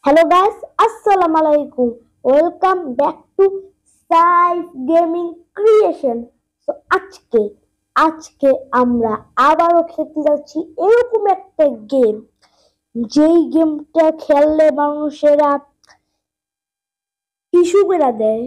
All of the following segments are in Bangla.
Hello guys, Assalamu alaikum. Welcome back to Saif Gaming Creation. So আজকে আমরা আবারও খেলতে যাচ্ছি এরকম একটা গেম, যেই গেমটা খেললে মানুষেরা টিস্যু বেড়া দেয়।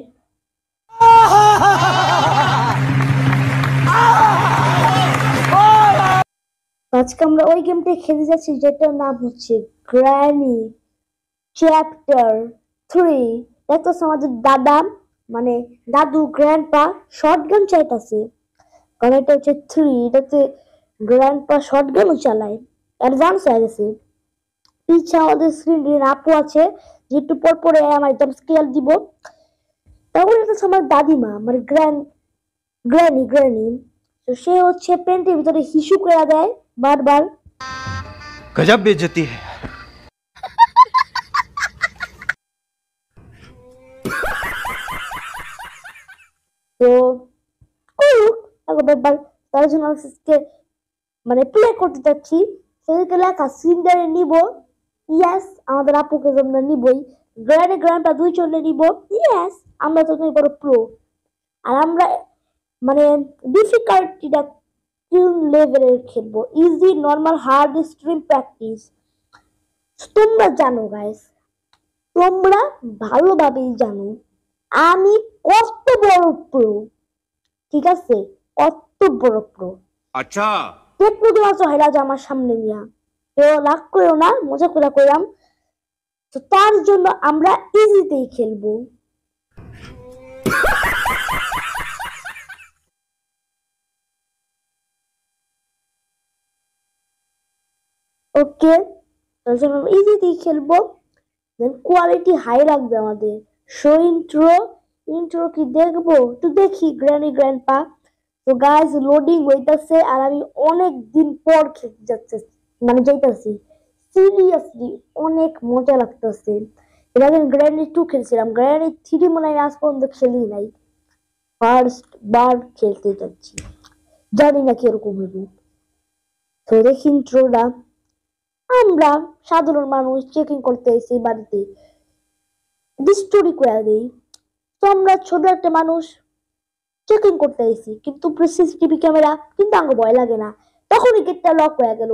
আজকে আমরা ওই গেমটা খেলতে যাচ্ছি যেটার নাম হচ্ছে গ্র্যানি চ্যাপ্টার 3। দেখতেছ আমাদের দাদা, মানে দাদু গ্র্যান্ডপা শটগান চাইতেছে, কারণ এটা হচ্ছে 3, এটাতে গ্র্যান্ডপা শটগানও চালায়, অ্যাডভান্স হয়ে গেছে। পিছে আমাদের স্ক্রিন আপু আছে, যে একটু পর পরে আমার একদম স্কেল দিব। তারপরে এটা হচ্ছে আমার দাদিমা, মানে গ্র্যানি। তো সে হচ্ছে পেন্টের ভিতরে হিসু করে দেয় বারবার। गजब बेइज्जती है। তো করুক ব্যাপার, তার জন্য আজকে মানে প্লে করতে চাচ্ছি। সেদিকে লেখা সিন্ডারে নিব, ইয়াস আমাদের আপুকে আমরা নিবই। গ্র্যান্ডপা দুই চলে নিব, ইয়াস আমরা তো তুমি বড় প্রো। আর আমরা মানে ডিফিকাল্টিটা কোন লেভেলের খেলবো, easy, normal, hard, extreme, practice. তোমরা জানো গাইস, তোমরা ভালোভাবেই জানো আমি কত বড় প্রো, ঠিক আছে? কত বড় প্রো। अच्छा টেকনো ক্লাস হেরা যে আমার সামনে নিয়া, কেউ লাগ করেও না, মজা করে কইরাম। তো তার জন্য আমরা ইজিতেই খেলবো। ওকে, তার জন্য আমরা ইজিতেই খেলবো। দেন কোয়ালিটি হাই রাখবে আমাদের। শো ইন্ট্রো কি দেখবো? একটু দেখি গ্র্যান্ডপা। তো গাইস লোডিং হইতাছে, আর আমি অনেক দিন পর খেলতে যাইতাছি। সিরিয়াসলি অনেক মজা লাগতেছে। এর আগে গ্র্যান্ডি 2 খেলছিলাম, গ্র্যান্ডি 3 মনে হয় আজ পর্যন্ত খেলি নাই। ফার্স্ট বার খেলতে যাচ্ছি, জানি না কিরকম হবে। তো দেখি ইন্ট্রোটা। আমরা সাধারণ মানুষ চেকিং করতে এসেছি বাড়িতে, স্টোরি করে দেই। তো আমরা ছোট একটা মানুষ চেকিং করতে এসেছি, কিন্তু সিসিটিভি ক্যামেরা কিন্তু আমাকে ভয় লাগে না। তখনই গেটটা লক হয়ে গেল।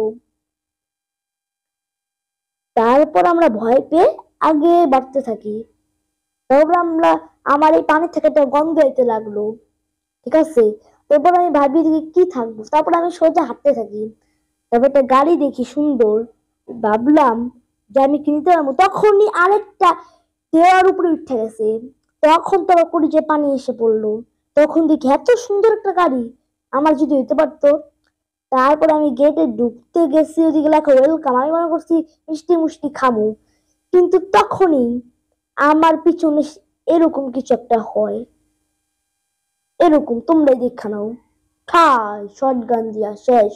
তারপর আমরা ভয় পেয়ে আগে বাড়তে থাকি। তারপর আমার এই পানি থেকে একটা গন্ধ হইতে লাগলো, ঠিক আছে? তারপর আমি ভাবি দেখি কি থাকবো, তারপর আমি সোজা হাঁটতে থাকি। তারপর একটা গাড়ি দেখি সুন্দর, ভাবলাম যে আমি কিনতে পারবো। তখনই আরেকটা দেওয়ার উপরে উঠে গেছে। তখন তো আমার যে পানি এসে পড়লো। তখন দেখি এত সুন্দর একটা গাড়ি, আমার যদি হইতে পারতো। তারপর আমি গেটে ঢুকতে গেছি, ওদিকে লেখা ওয়েলকাম, আমি মনে করছি মিষ্টি মুষ্টি খামু। কিন্তু তখনই আমার পিছনে এরকম কিছু একটা হয়, এরকম তোমরাই দেখা নাও। ঠাই শটগান দিয়া শেষ।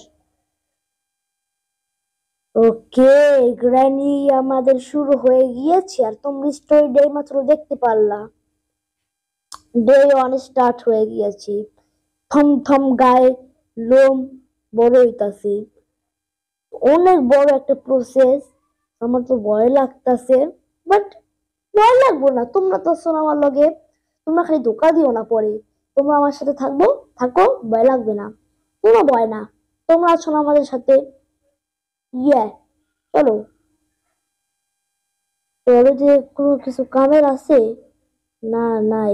ওকে, গ্র্যানি আমাদের শুরু হয়ে গিয়েছে, আর তোমরা স্টোরি ডে মাত্র দেখতে পারলা। ডে 1 স্টার্ট হয়ে গিয়েছে। থম থম গায়ে লোম বড় হইতাছে, অনেক বড় একটা প্রসেস। আমার তো ভয় লাগতাছে, বাট ভয় লাগবো না, তোমরা তো শোনো আমার লগে। তোমরা খালি ধোকা দিও না পরে, তোমরা আমার সাথে থাকো, ভয় লাগবে না, কোনো ভয় না। তোমরা আছো না আমাদের সাথে, ইয়ে চলো। বলো যে কোনো কিছু কামের আছে? না, নাই।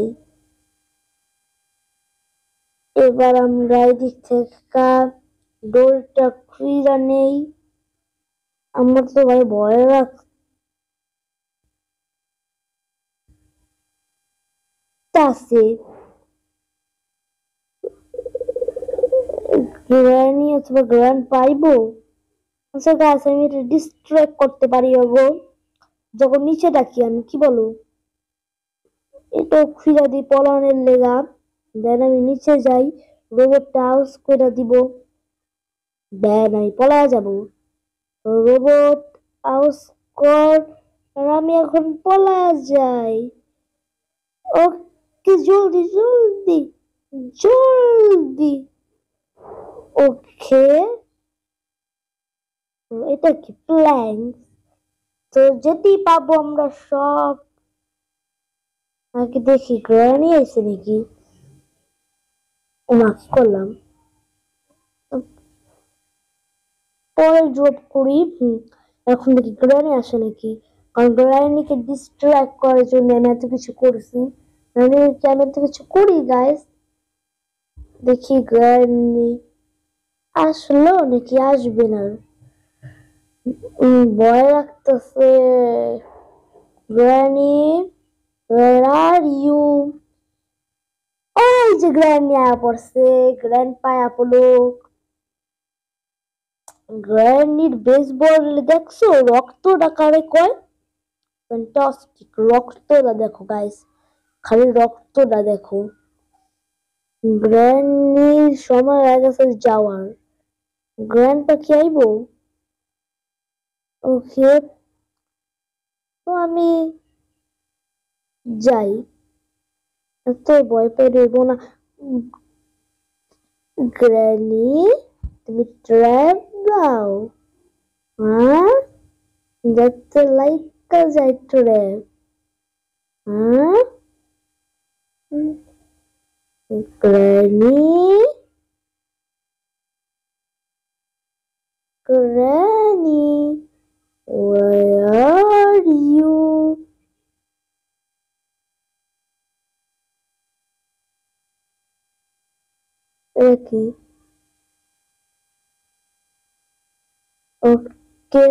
এবার আমরা এদিক থেকে ডোরটা খুইরা নেই। আমার তো ভাই ভয় লাগতাছে। গ্র্যানি অথবা গ্র্যান্ড পাইবো? আচ্ছা গাছ, আমি এটা ডিস্ট্রাক্ট করতে পারি গো, যখন নিচে ডাকি আমি, কি বলো? এটা খুঁজা দিই পলানের লেগা। দেন আমি নিচে যাই, রোবটটা আউস করে দিব। দেন আমি পলায়া যাব। রোবট আউস কর, আর আমি এখন পলায়া যাই। ওকে, জলদি জলদি জলদি। ওকে, এটা কি প্ল্যাঙ্ক? তো যেতেই পাবো আমরা সব। আগে দেখি গ্র্যানি আইছে নাকি। মাফ করলাম, পরে ড্রপ করি। এখন দেখি গ্র্যানি আসে নাকি, কারণ গ্র্যানিকে ডিস্ট্রাক্ট করার জন্য আমি এত কিছু করছি। গ্র্যানিকে আমি এত কিছু করি গাইস। দেখি গ্র্যানি আসলো নাকি আসবে না। ভয় লাগতেছে। Granny, where are you? ওই যে গ্র্যানি আয়া পড়ছে। গ্র্যান্ডপা আপলো। গ্র্যানির বেসবল দেখছো, রক্তটা কারে কয়? ফ্যান্টাস্টিক, রক্তটা দেখো গাইস, খালি রক্তটা দেখো। গ্র্যানির সময় হয়ে গেছে যাওয়ার। গ্র্যান্ডপা কি আইবো? ওকে, তো আমি যাই, এত ভয় পেয়ে রইব না। গ্র্যানি, তুমি ট্র্যাপ দাও? হ্যাঁ, দেখতে লাইকা যায় ট্র্যাপ। হ্যাঁ, granny, granny, where are you? এটা কি? ওকে,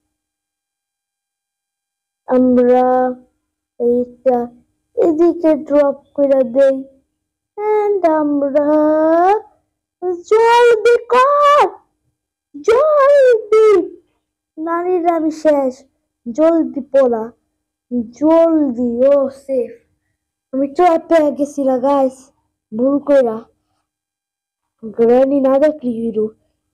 আমরা এইটা এদিকে ড্রপ করে দেই। এন্ড আমরা জলদি কর, জলদি। নারীর আমি শেষ, জলদি পড়া, জলদি। ও সেফ। আমি ট্র্যাপ পেয়ে গেছিলাম গাইস, ভুল কইরা। গ্র্যানি না দেখলি হিরো।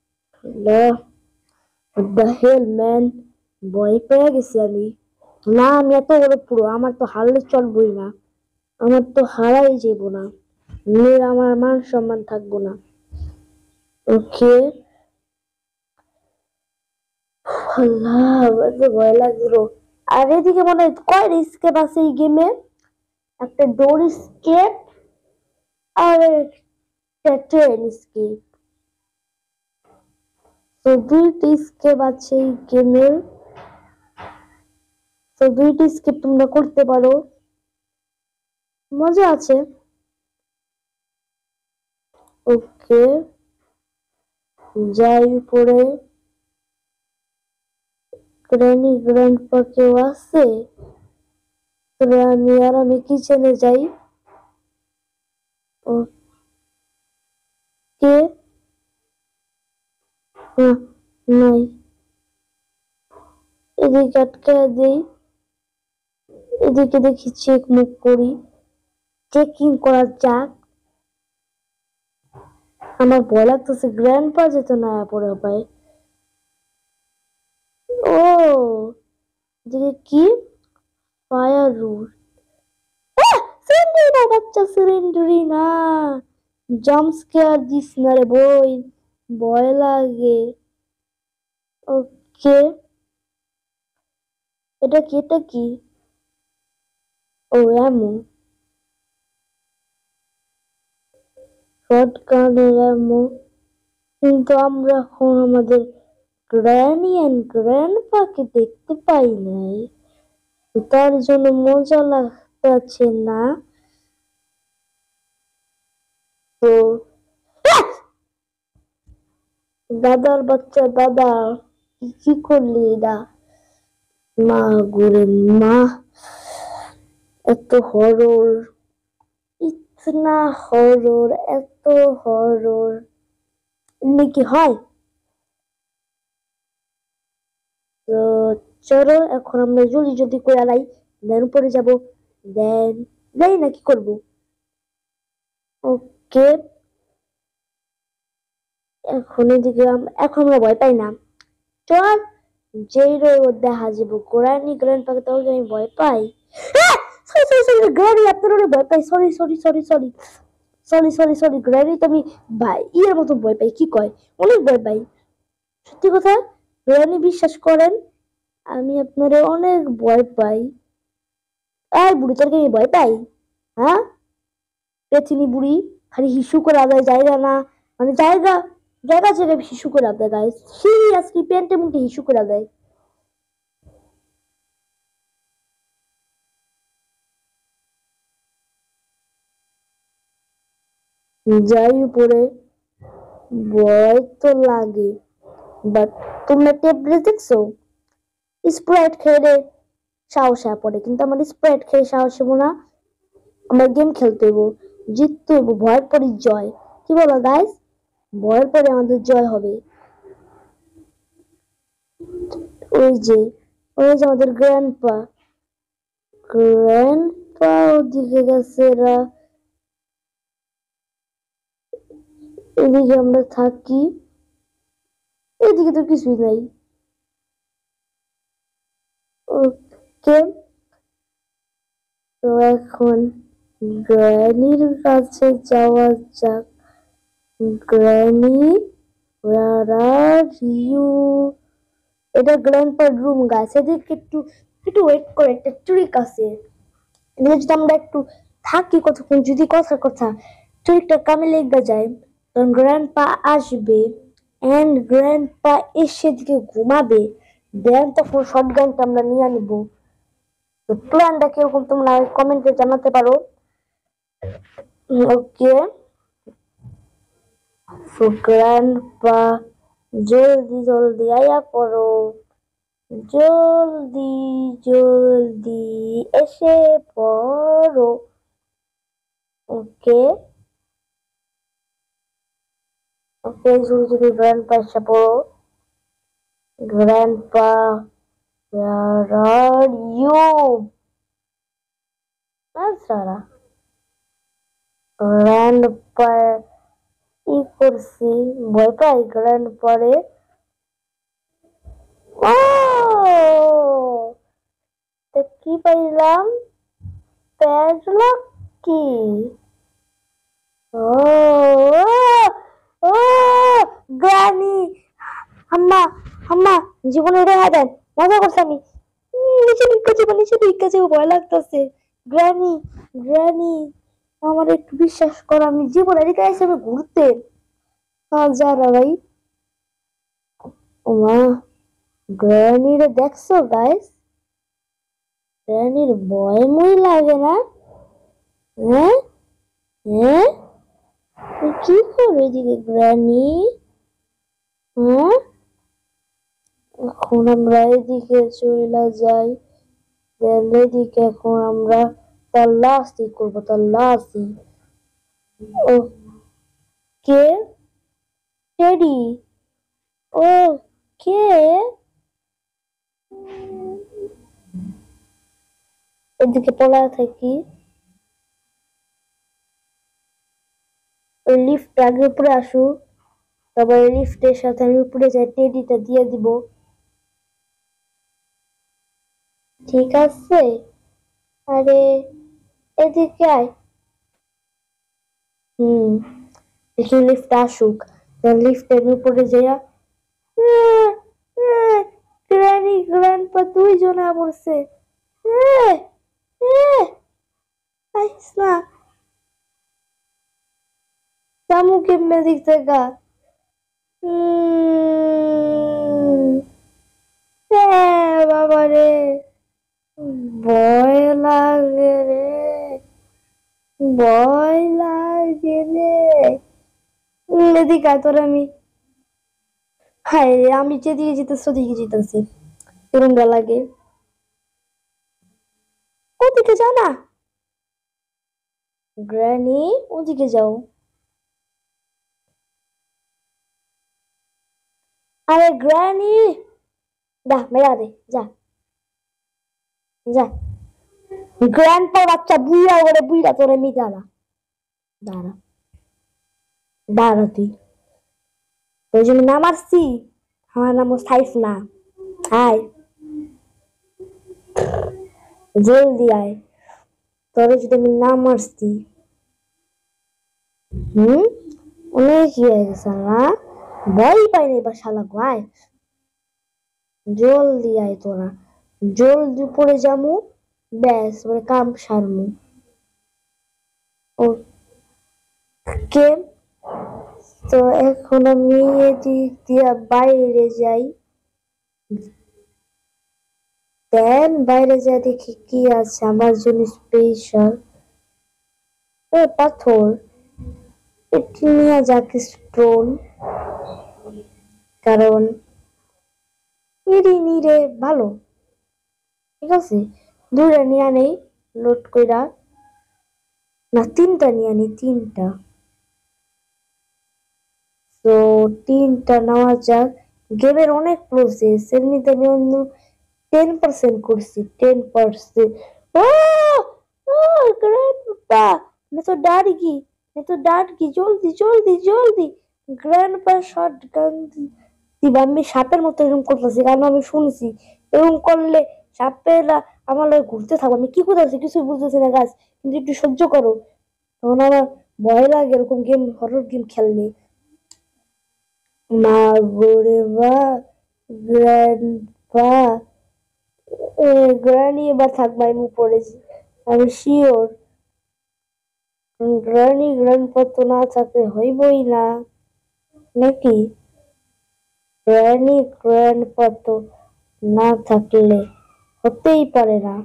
দ্য হেল ম্যান, ভয় পেয়ে গেছি আমি। না, আমি এত বড় পুরো, আমার তো হারলে চলবই না, আমার তো হারাই যাব না, আমার মান সম্মান থাকবো না। ওকে, আল্লাহ আমার তো ভয় লাগলো। আর এদিকে মনে হয় কয় স্কেপ আছে এই গেমে? একটা ডোর স্কেপ আর একটা ট্রেন স্কেপ। তো দুইটি স্কেপ আছে এই গেমের। তো দুইটি স্কেপ তোমরা করতে পারো, মজা আছে। ওকে, যাই উপরে। গ্র্যানি গ্র্যান্ডপা কেউ আছে? তবে আমি কিচেনে যাই। ওকে, নাই, এদিকে আটকে দিই। এদিকে দেখি চেক মুক করি, চেকিং করা যাক। আমার ভয় লাগতেছে গ্র্যান্ডপা যেতে না পড়ে পায়। ও, এদিকে কি? Fire root. সিলিন্ডার, বাচ্চা সিলিন্ডারি না। জাম্প স্কেয়ার দিস না রে বই, ভয় লাগে। ওকে, এটা কি? এটা কি? ও এমন শটগানের এমন। কিন্তু আমরা এখন আমাদের গ্র্যানি এন্ড গ্র্যান্ডপাকে দেখতে পাই নাই, তার জন্য মজা লাগতেছে না। তো দাদার বাচ্চা, দাদা কি করলি এটা? মা গুরে মা, এত হরর, ইতনা হরর, এত হরর নাকি হয়? তো চলো এখন আমরা জলদি জলদি করে আলাই, দেন উপরে যাবো। দেন যাই না, কি করবো? ওকে, এখন এদিকে এখন আমরা ভয় পাই না। চল, যেই রই ও দেখা যাবো। গ্র্যানি গ্র্যান্ডপাকে তো আমি ভয় পাই। সরি সরি সরি, গ্র্যানি আপনার ভয় পাই। Sorry sorry sorry sorry sorry sorry sorry, granny তো আমি ভাই ইয়ের মতো ভয় পাই, কি কয়, অনেক ভয় পাই। সত্যি কথা, গ্র্যানি বিশ্বাস করেন আমি আপনারে অনেক ভয় পাই। আর বুড়ি তোর কি আমি ভয় পাই? হ্যাঁ, পেছিনি বুড়ি, খালি হিসু করে আদায় জায়গা না, মানে জায়গা জায়গা জায়গায় হিসু করে আদায় গায়ে, সিরিয়াসলি প্যান্টে মুখে হিসু করে দেয়। যাই উপরে, ভয় তো লাগে, বাট তোমরা ট্যাবলেট দেখছো? স্প্রাইট খেয়ে সাহস হয়ে পড়ে, কিন্তু আমার স্প্রাইট খেয়ে সাহস হবো না। আমার গেম খেলতে হইব, জিততে হইব, ভয়ের পরই জয়। কি বলো গাইস? ভয়ের পরে আমাদের জয় হবে। ওই যে ওই যে আমাদের গ্র্যান্ডপা, গ্র্যান্ডপা ওদিকে গেছে, এরা এদিকে আমরা থাকি, এদিকে তো কিছুই নাই। ওকে, তো এখন গ্র্যানির কাছে যাওয়া যাক। Granny, where are you? এটা গ্র্যান্ডপার রুম গাছ, এদিকে একটু একটু ওয়েট করে, একটা ট্রিক আছে। এদিকে যদি আমরা একটু থাকি কতক্ষণ, যদি কথা কথা ট্রিকটা কামে লেগে যায়, তখন গ্র্যান্ডপা আসবে, এন্ড গ্র্যান্ডপা এসে দিকে ঘুমাবে, দেন তখন শটগানটা আমরা নিয়ে নিব। তো প্ল্যানটা কিরকম তোমরা কমেন্টে জানাতে পারো। ওকে, সো গ্র্যান্ডপা জলদি জলদি আয়া পড়ো, জলদি জলদি এসে পড়ো। ওকে ওকে, জলদি জলদি গ্র্যান্ডপা এসে পড়ো। Grandpa, where are you? সারা গ্র্যান্ডপা ই করছি, ভয় পাই গ্র্যান্ডপারে। ও, তা কি পাইলাম? প্যাডলক কি? ও ও, গ্রানি, আম্মা আম্মা, জীবনে উড়ে দেন, মজা করছি আমি। নিচে ভিক্ষা যাবো, নিচে ভিক্ষা যাবো, ভয় লাগতেছে। গ্রানি, গ্রানি, আমার একটু বিশ্বাস করো, আমি জীবনে এদিকে এসে আমি ঘুরতে। যারা ভাই, ওমা, গ্রানিরে দেখছো গাইস? গ্রানির ভয় মই লাগে না? হ্যাঁ হ্যাঁ, কি করো এদিকে গ্রানি? হ্যাঁ, এখন আমরা এদিকে চলে যাই, এদিকে এখন আমরা তল্লাশি করবো, তল্লাশি। ও, কে? টেডি? ও, কে? এদিকে পলা থাকি, ওই লিফট আগে উপরে আসুক, তারপরে লিফটের সাথে আমি উপরে যাই, টেডিটা দিয়ে দিব। ঠিক আছে, আরে এদিকে আয়। দেখি লিফট আসুক, লিফটের উপরে যাইয়া গ্র্যানি গ্র্যান্ডপা দুইজনে পড়ছে। আইস না, জামু কেমনে দিক থেকে? বাবা রে, ভয় লাগে রে, ভয় লাগে রে। এদিকে আয় তোর, আমি হায় রে, আমি যেদিকে যেতেছি ওদিকে যেতেছি, এরকম লাগে। ওদিকে যাও না গ্র্যানি, ওদিকে যাও। আরে গ্র্যানি, দা মেরা দে, যা যা। গ্র্যান্ডপা বাচ্চা, বুইড়া ওরে বুইড়া, তোরে মি দাঁড়া, দাঁড়া দাঁড়া তুই, তোর জন্য নাম আসছি, আমার নাম সাইফ না। আয়, জলদি আয়, তোর যদি আমি না মারছি। অনেক কি হয়ে গেছে না, ভয় পাই না এবার শালা, আয় জলদি আয় তোরা, জলদি পড়ে যামু, ব্যাস মানে কাম সারমু। ওকে, তো এখন আমি এদিক দিয়া বাইরে যাই, দেন বাইরে যা দেখি কি আছে আমার জন্য স্পেশাল। পাথর, এটি নিয়ে যাক স্টোন, কারণ এরি নিরে ভালো। ঠিক আছে, দুইটা নিয়ে নেই লোড কইরা, না তিনটা নিয়ে আনি, তিনটা। তো তিনটা নেওয়া যাক। গেমের অনেক প্রসেস, এমনিতে আমি অন্য 10% করছি, 10%। ग्रैंडपा, मैं तो डर गई, मैं तो डर गई, জলদি জলদি জলদি। গ্র্যান্ডপা শটগান দিবা, আমি সাপের মতো এরকম করতেছি, কারণ আমি শুনছি এরকম করলে সাপেরা আমার লগে ঘুরতে থাকবো। আমি কি করতেছি কিছুই বুঝতেছি না গাছ, কিন্তু একটু সহ্য করো, তখন আমার ভয় লাগে এরকম গেম, হরর গেম খেললে। মা গোরে বা, গ্র্যান্ডপা, গ্রানি এবার থাকবে, আমি পড়েছি, আমি শিওর। গ্রানি গ্র্যান্ডপা তো না থাকলে হইবই না, নাকি? গ্রানি গ্র্যান্ডপা তো না থাকলে হতেই পারে না।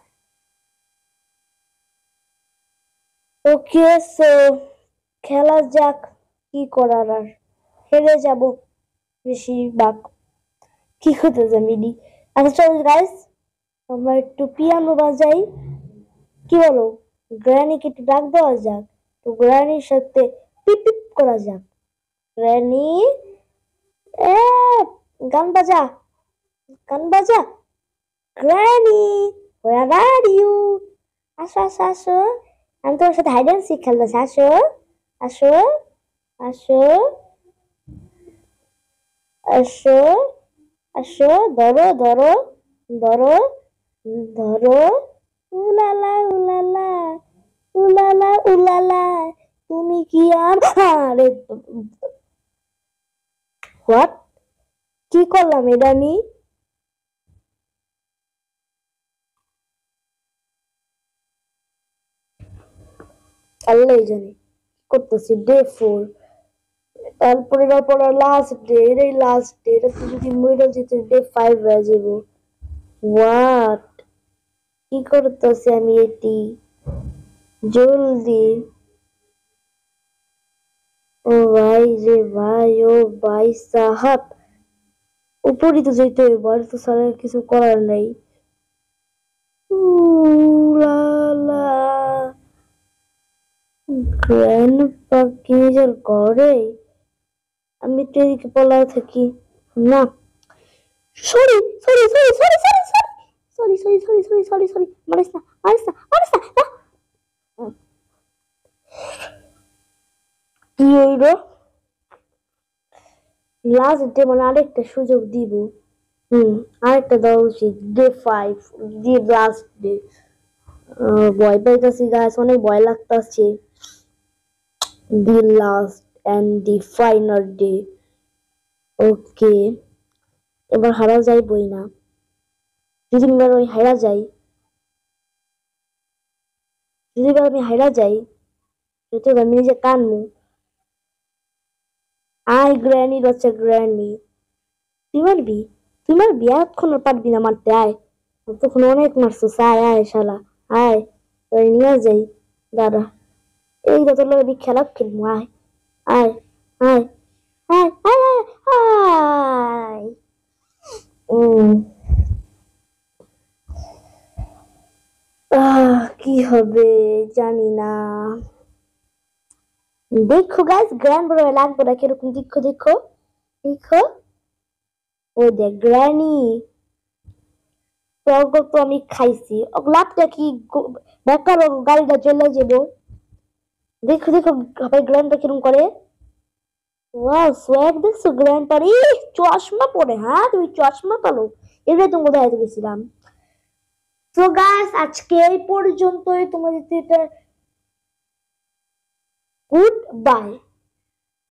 ওকে, সো খেলা যাক, কি করার আর, হেরে যাব বেশিরভাগ, কি করতে যাবি। আচ্ছা চল গাইস, আমরা একটু পিয়ানো বাজাই, কি বলো? গ্র্যানিকে একটু ডাক দেওয়া যাক, তো গ্র্যানির সাথে পিপ পিপ করা যাক। গ্র্যানি, এ গান বাজা, গান বাজা। Granny, where are you? আসো আসো আসো, আমি তোমার সাথে হাইড অ্যান্ড সিক খেলতেছি, আসো আসো আসো আসো আসো, ধরো ধরো ধরো ধরো, উলালা উলালা উলালা উলালা, তুমি কি আমার, হোয়াট, কি করলাম এটা আমি? আল্লাহ জানে করতেছি। ডে 4, তারপরে লাস্ট ডে, এটাই লাস্ট ডে, এটা যদি মরে যেতে ডে 5 হয়ে যাব। হোয়াট, কি করতেছি আমি এটি? জলদি, ও ভাই রে ভাই, ও ভাই সাহাব, উপরই তো যেতে হইব, আর তো সারা কিছু করার নাই। উলালা, গ্র্যান্ডপা কি নিজের ঘরে? আমি তো এদিকে পলা থাকি না। Sorry sorry sorry sorry sorry sorry sorry sorry sorry sorry sorry sorry, মারিস না মারিস না মারিস না। কি হইল? লাস্ট ডে মানে আরেকটা সুযোগ দিব। আরেকটা দেওয়া উচিত, ডে 5 দিয়ে লাস্ট ডে। ভয় পাইতাছি গাছ, অনেক ভয় লাগতাছে। The last and the final day. Okay, এবার হারা যাইবই না, যদি এবার ওই হারা যাই, যদি এবার আমি হারা যাই, তো আমি নিজে কানমু। আয় গ্র্যানি, রচ্ছে গ্র্যানি, তুই মারবি, তুই মারবি, এতক্ষণ আর পারবি না মারতে, আয়, তখন অনেক মারছিস, আয় আয় শালা, আয়, তোর নিয়ে যাই, দাঁড়া, এই তো তোর লগে খেলা খেলবো, আয় আয় আয় আয় আয় আয় আয়। উম, কি হবে জানি না। দেখো গাইস, গ্র্যান্ড বড় লাগবে না কিরকম, দেখো দেখো দেখো, ওই দেখ গ্র্যানি, তোর তো আমি খাইছি, লাভটা কি, বেকার গাড়িটা চলে যাবো। দেখো দেখো ভাই গ্র্যান্ডটা কিরকম করে, ওয়াও সোয়াগ দেখছো গ্র্যান্ডপার, চশমা পরে, হ্যাঁ তুমি চশমা পালো, এটাই তোমাকে দেখাতে গেছিলাম। তো গাইস আজকে এই পর্যন্তই, তোমাদের গুড বাই।